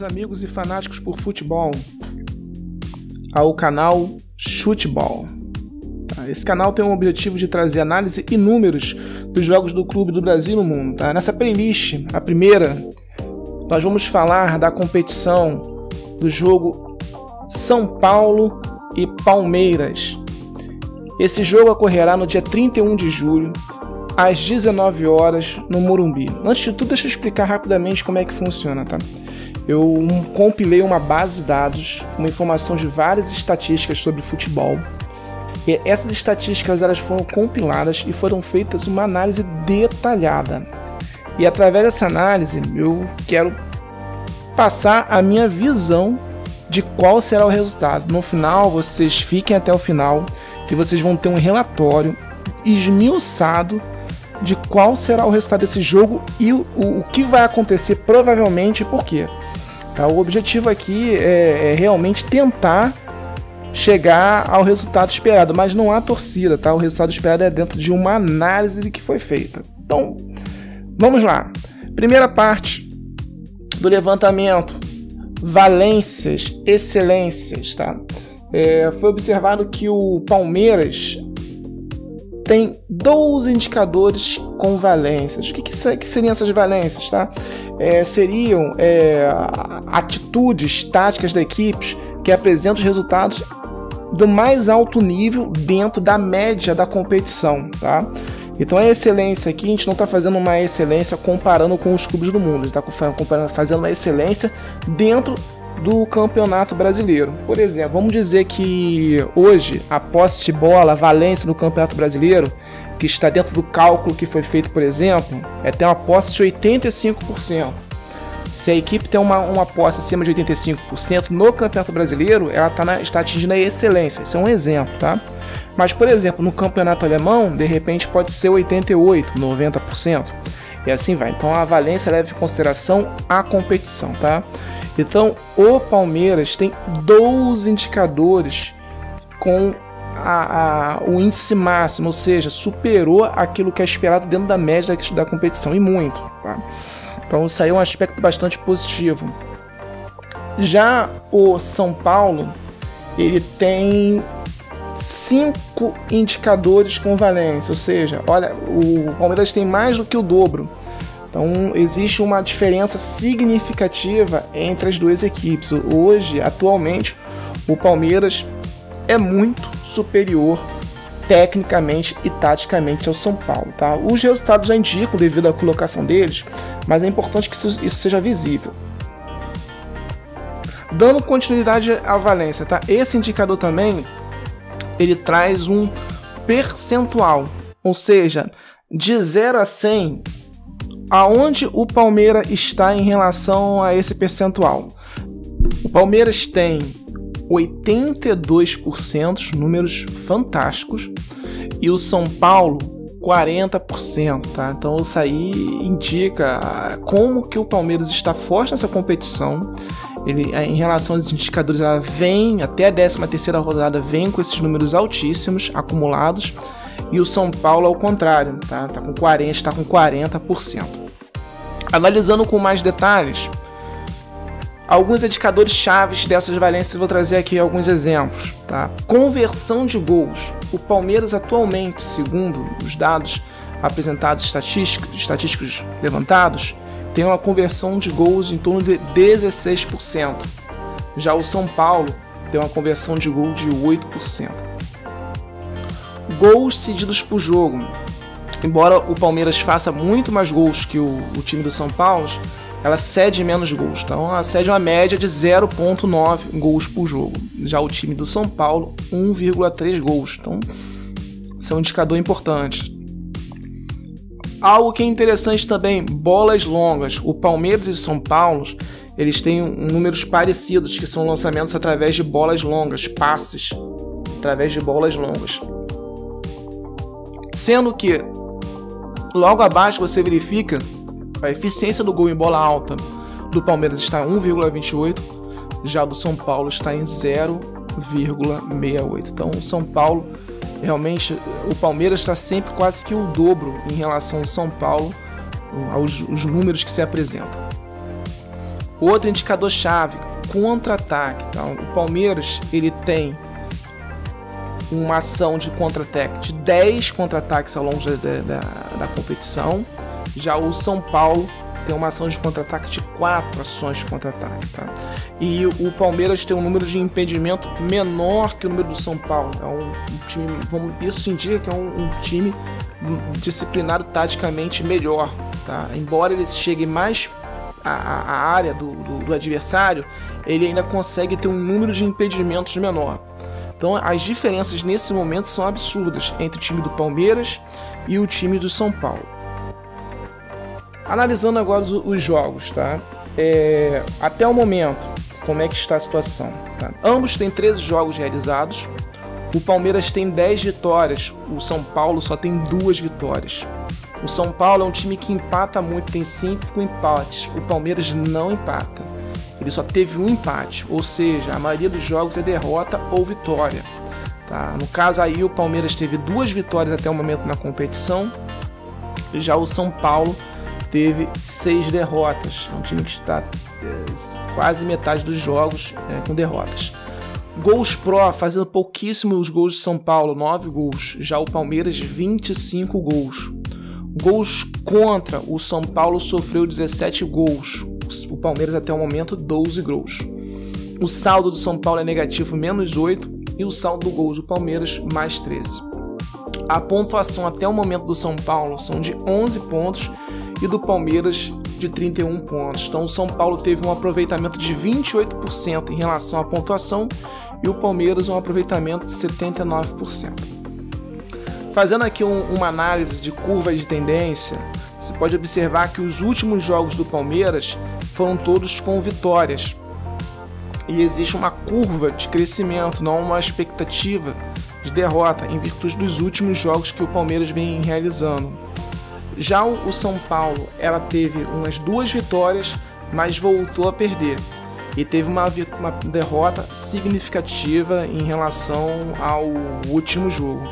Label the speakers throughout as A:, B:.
A: amigos e fanáticos por futebol ao canal Chutebol. Esse canal tem o objetivo de trazer análise e números dos jogos do clube do Brasil no mundo. Nessa playlist, a primeira, nós vamos falar da competição do jogo São Paulo e Palmeiras. Esse jogo ocorrerá no dia 31 de julho, às 19 horas, no Morumbi. Antes de tudo, deixa eu explicar rapidamente como é que funciona, tá? Eu compilei uma base de dados, uma informação de várias estatísticas sobre futebol. E essas estatísticas elas foram compiladas e foram feitas uma análise detalhada. E através dessa análise, eu quero passar a minha visão de qual será o resultado. No final, vocês fiquem até o final, que vocês vão ter um relatório esmiuçado de qual será o resultado desse jogo e o que vai acontecer provavelmente e por quê. Tá? O objetivo aqui é realmente tentar chegar ao resultado esperado, mas não há torcida, tá? O resultado esperado é dentro de uma análise de que foi feita. Então, vamos lá. Primeira parte do levantamento: valências, excelências, tá? Foi observado que o Palmeiras tem 12 indicadores com valências. O que seriam essas valências, tá? Seriam atitudes táticas da equipe que apresentam os resultados do mais alto nível dentro da média da competição, tá? Então a excelência aqui, a gente não está fazendo uma excelência comparando com os clubes do mundo, a gente está fazendo uma excelência dentro do Campeonato Brasileiro. Por exemplo, vamos dizer que hoje a posse de bola, a valência no Campeonato Brasileiro, que está dentro do cálculo que foi feito, por exemplo, tem uma posse de 85%. Se a equipe tem uma posse acima de 85% no Campeonato Brasileiro, ela está atingindo a excelência. Isso é um exemplo, tá? Mas, por exemplo, no Campeonato Alemão, de repente pode ser 88%, 90%. E assim vai. Então a valência leva em consideração a competição, tá? Então o Palmeiras tem 12 indicadores com o índice máximo, ou seja, superou aquilo que é esperado dentro da média da competição, e muito, tá? Então isso aí é um aspecto bastante positivo. Já o São Paulo, ele tem 5 indicadores com valência, ou seja, olha, o Palmeiras tem mais do que o dobro. Então existe uma diferença significativa entre as duas equipes. Hoje, atualmente, o Palmeiras é muito superior tecnicamente e taticamente ao São Paulo, tá? Os resultados já indicam devido à colocação deles, mas é importante que isso seja visível. Dando continuidade à valência, tá? Esse indicador também ele traz um percentual, ou seja, de 0 a 100, aonde o Palmeiras está em relação a esse percentual. O Palmeiras tem 82%, números fantásticos, e o São Paulo 40%, tá? Então isso aí indica como que o Palmeiras está forte nessa competição. Ele, em relação aos indicadores, ela vem até a 13ª rodada, vem com esses números altíssimos acumulados, e o São Paulo ao contrário, tá? Está com 40%. Analisando com mais detalhes, alguns indicadores chaves dessas valências, vou trazer aqui alguns exemplos, tá? Conversão de gols. O Palmeiras atualmente, segundo os dados apresentados, estatísticos levantados, tem uma conversão de gols em torno de 16%. Já o São Paulo tem uma conversão de gol de 8%. Gols cedidos por jogo. Embora o Palmeiras faça muito mais gols que o time do São Paulo, ela cede menos gols. Então ela cede uma média de 0,9 gols por jogo. Já o time do São Paulo, 1,3 gols. Então esse é um indicador importante. Algo que é interessante também, bolas longas. O Palmeiras e o São Paulo, eles têm números parecidos, que são lançamentos através de bolas longas, passes através de bolas longas. Sendo que logo abaixo você verifica a eficiência do gol em bola alta do Palmeiras está em 1,28, já do São Paulo está em 0,68. Então o São Paulo, realmente, o Palmeiras está sempre quase que o dobro em relação ao São Paulo, aos números que se apresentam. Outro indicador-chave, contra-ataque. Então, o Palmeiras ele tem uma ação de contra-ataque de 10 contra-ataques ao longo da competição. Já o São Paulo tem uma ação de contra-ataque de 4 ações de contra-ataque. Tá? E o Palmeiras tem um número de impedimento menor que o número do São Paulo. É um time, isso indica que é um time disciplinado taticamente melhor. Tá? Embora ele chegue mais à área do adversário, ele ainda consegue ter um número de impedimentos menor. Então as diferenças nesse momento são absurdas entre o time do Palmeiras e o time do São Paulo. Analisando agora os jogos, tá? Até o momento, como é que está a situação? Tá? Ambos têm 13 jogos realizados. O Palmeiras tem 10 vitórias, o São Paulo só tem 2 vitórias. O São Paulo é um time que empata muito, tem 5 empates. O Palmeiras não empata. Ele só teve um empate, ou seja, a maioria dos jogos é derrota ou vitória. Tá? No caso aí, o Palmeiras teve 2 vitórias até o momento na competição. E já o São Paulo teve 6 derrotas. É um time que está quase metade dos jogos com derrotas. Gols pró, fazendo pouquíssimos gols de São Paulo, 9 gols. Já o Palmeiras, 25 gols. Gols contra, o São Paulo sofreu 17 gols. O Palmeiras até o momento, 12 gols. O saldo do São Paulo é negativo, menos 8. E o saldo do gol do Palmeiras, mais 13. A pontuação até o momento do São Paulo são de 11 pontos e do Palmeiras de 31 pontos. Então o São Paulo teve um aproveitamento de 28% em relação à pontuação e o Palmeiras um aproveitamento de 79%. Fazendo aqui uma análise de curva de tendência, você pode observar que os últimos jogos do Palmeiras foram todos com vitórias. E existe uma curva de crescimento, não uma expectativa de derrota, em virtude dos últimos jogos que o Palmeiras vem realizando. Já o São Paulo, ela teve umas 2 vitórias, mas voltou a perder. E teve uma derrota significativa em relação ao último jogo.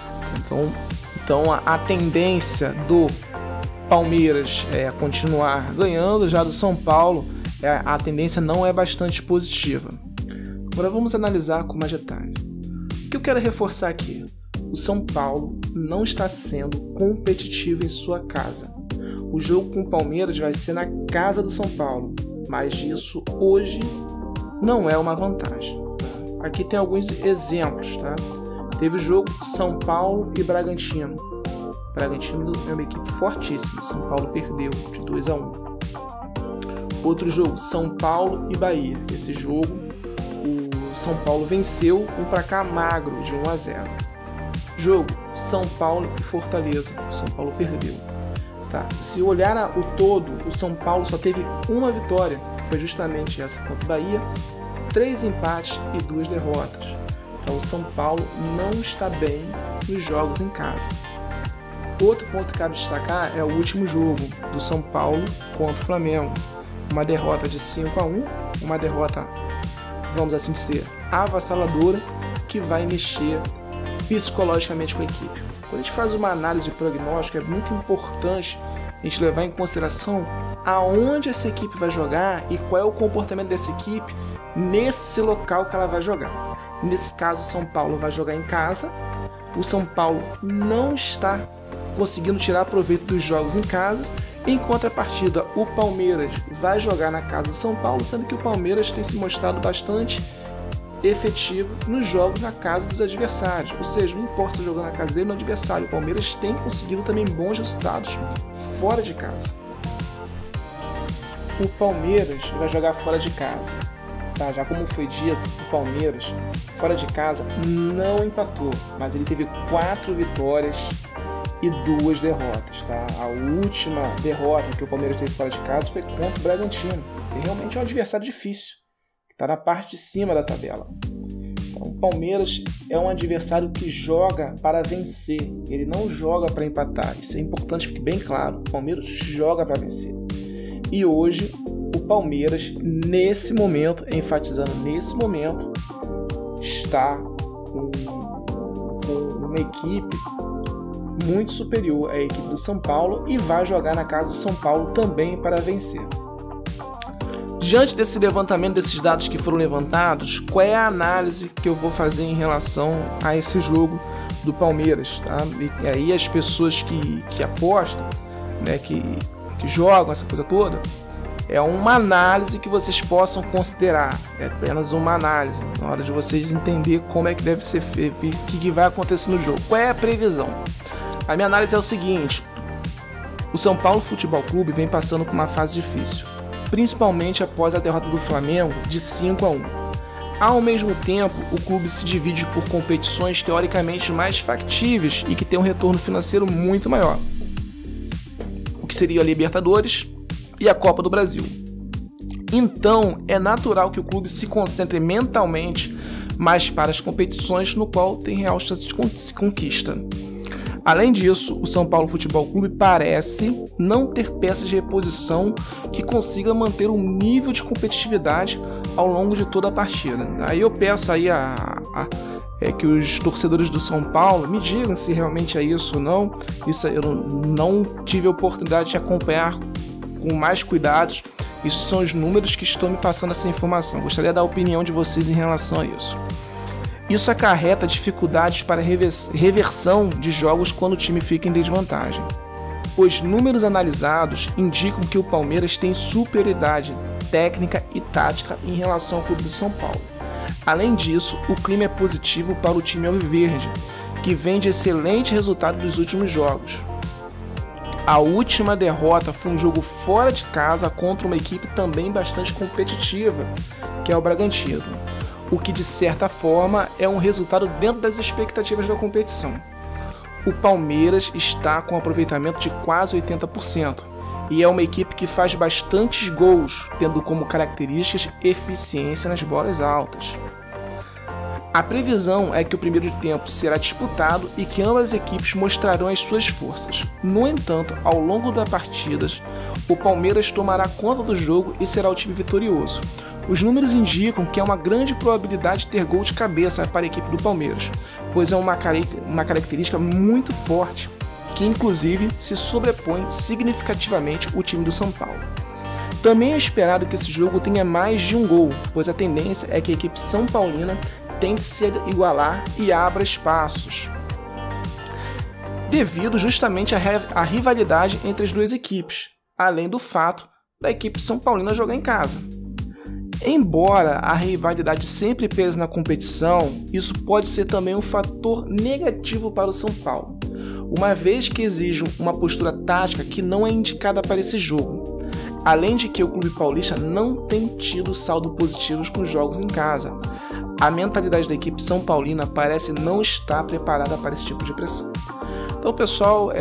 A: Então a tendência do Palmeiras é continuar ganhando, já do São Paulo a tendência não é bastante positiva. Agora vamos analisar com mais detalhe. O que eu quero reforçar aqui? O São Paulo não está sendo competitivo em sua casa. O jogo com o Palmeiras vai ser na casa do São Paulo, mas isso hoje não é uma vantagem. Aqui tem alguns exemplos, tá? Teve o jogo São Paulo e Bragantino. Bragantino é uma equipe fortíssima. São Paulo perdeu de 2-1. Outro jogo, São Paulo e Bahia. Esse jogo, o São Paulo venceu um placar magro de 1-0. Jogo, São Paulo e Fortaleza. O São Paulo perdeu. Tá? Se olhar o todo, o São Paulo só teve uma vitória, que foi justamente essa contra o Bahia, 3 empates e 2 derrotas. Então o São Paulo não está bem nos jogos em casa. Outro ponto que cabe destacar é o último jogo do São Paulo contra o Flamengo. Uma derrota de 5-1, uma derrota, vamos assim dizer, avassaladora, que vai mexer psicologicamente com a equipe. Quando a gente faz uma análise de prognóstico, é muito importante a gente levar em consideração aonde essa equipe vai jogar e qual é o comportamento dessa equipe nesse local que ela vai jogar. Nesse caso, o São Paulo vai jogar em casa. O São Paulo não está conseguindo tirar proveito dos jogos em casa. Em contrapartida, o Palmeiras vai jogar na casa do São Paulo, sendo que o Palmeiras tem se mostrado bastante efetivo nos jogos na casa dos adversários. Ou seja, não importa se jogando na casa dele ou no adversário, o Palmeiras tem conseguido também bons resultados fora de casa. O Palmeiras vai jogar fora de casa. Tá? Já como foi dito, o Palmeiras fora de casa não empatou, mas ele teve 4 vitórias e 2 derrotas. Tá? A última derrota que o Palmeiras teve fora de casa foi contra o Bragantino, que realmente é um adversário difícil, que está na parte de cima da tabela. Então, o Palmeiras é um adversário que joga para vencer, ele não joga para empatar. Isso é importante, fique bem claro. O Palmeiras joga para vencer. E hoje o Palmeiras, nesse momento, enfatizando nesse momento, está com uma equipe muito superior à equipe do São Paulo e vai jogar na casa do São Paulo também para vencer. diante desse levantamento, desses dados que foram levantados, qual é a análise que eu vou fazer em relação a esse jogo do Palmeiras, tá? E aí as pessoas que apostam, né, que jogam essa coisa toda, é uma análise que vocês possam considerar, é apenas uma análise, na hora de vocês entender como é que deve ser feito, o que vai acontecer no jogo, qual é a previsão. A minha análise é o seguinte: o São Paulo Futebol Clube vem passando por uma fase difícil, principalmente após a derrota do Flamengo de 5-1. Ao mesmo tempo, o clube se divide por competições teoricamente mais factíveis e que tem um retorno financeiro muito maior, o que seria a Libertadores e a Copa do Brasil. Então, é natural que o clube se concentre mentalmente mais para as competições no qual tem real chance de conquista. Além disso, o São Paulo Futebol Clube parece não ter peças de reposição que consiga manter um nível de competitividade ao longo de toda a partida. Aí eu peço aí que os torcedores do São Paulo me digam se realmente é isso ou não. Isso eu não tive a oportunidade de acompanhar com mais cuidados. Isso são os números que estão me passando essa informação. Gostaria da opinião de vocês em relação a isso. Isso acarreta dificuldades para reversão de jogos quando o time fica em desvantagem. Os números analisados indicam que o Palmeiras tem superioridade técnica e tática em relação ao clube do São Paulo. Além disso, o clima é positivo para o time alviverde, que vem de excelente resultado dos últimos jogos. A última derrota foi um jogo fora de casa contra uma equipe também bastante competitiva, que é o Bragantino, o que de certa forma é um resultado dentro das expectativas da competição. O Palmeiras está com um aproveitamento de quase 80% e é uma equipe que faz bastantes gols, tendo como características eficiência nas bolas altas. A previsão é que o primeiro tempo será disputado e que ambas as equipes mostrarão as suas forças. No entanto, ao longo das partidas, o Palmeiras tomará conta do jogo e será o time vitorioso. Os números indicam que há uma grande probabilidade de ter gol de cabeça para a equipe do Palmeiras, pois é uma característica muito forte, que inclusive se sobrepõe significativamente o time do São Paulo. Também é esperado que esse jogo tenha mais de um gol, pois a tendência é que a equipe são paulina tente se igualar e abra espaços, devido justamente à rivalidade entre as duas equipes, além do fato da equipe são paulina jogar em casa. Embora a rivalidade sempre pese na competição, isso pode ser também um fator negativo para o São Paulo, uma vez que exige uma postura tática que não é indicada para esse jogo, além de que o clube paulista não tem tido saldo positivos com jogos em casa. A mentalidade da equipe são paulina parece não estar preparada para esse tipo de pressão. Então, pessoal,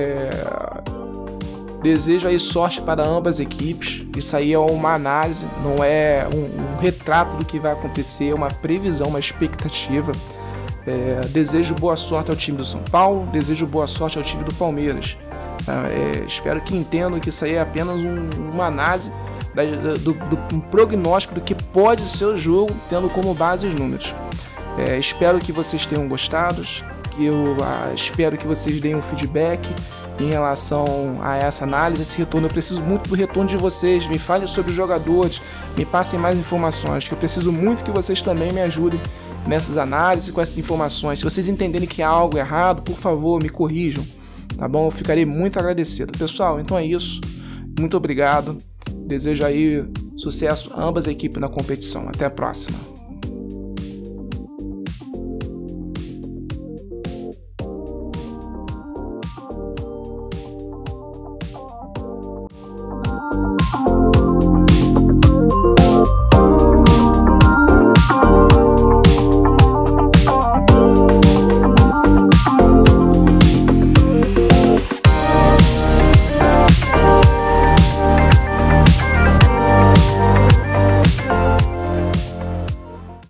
A: desejo aí sorte para ambas as equipes. Isso aí é uma análise, não é um retrato do que vai acontecer, é uma previsão, uma expectativa. Desejo boa sorte ao time do São Paulo, desejo boa sorte ao time do Palmeiras. Espero que entendam que isso aí é apenas uma análise, um prognóstico do que pode ser o jogo, tendo como base os números. Espero que vocês tenham gostado, espero que vocês deem um feedback em relação a essa análise, esse retorno. Eu preciso muito do retorno de vocês, me falem sobre os jogadores, me passem mais informações, que eu preciso muito que vocês também me ajudem nessas análises, com essas informações. Se vocês entenderem que há algo errado, por favor, me corrijam, tá bom? Eu ficarei muito agradecido. Pessoal, então é isso. Muito obrigado. Desejo aí sucesso a ambas as equipes na competição. Até a próxima.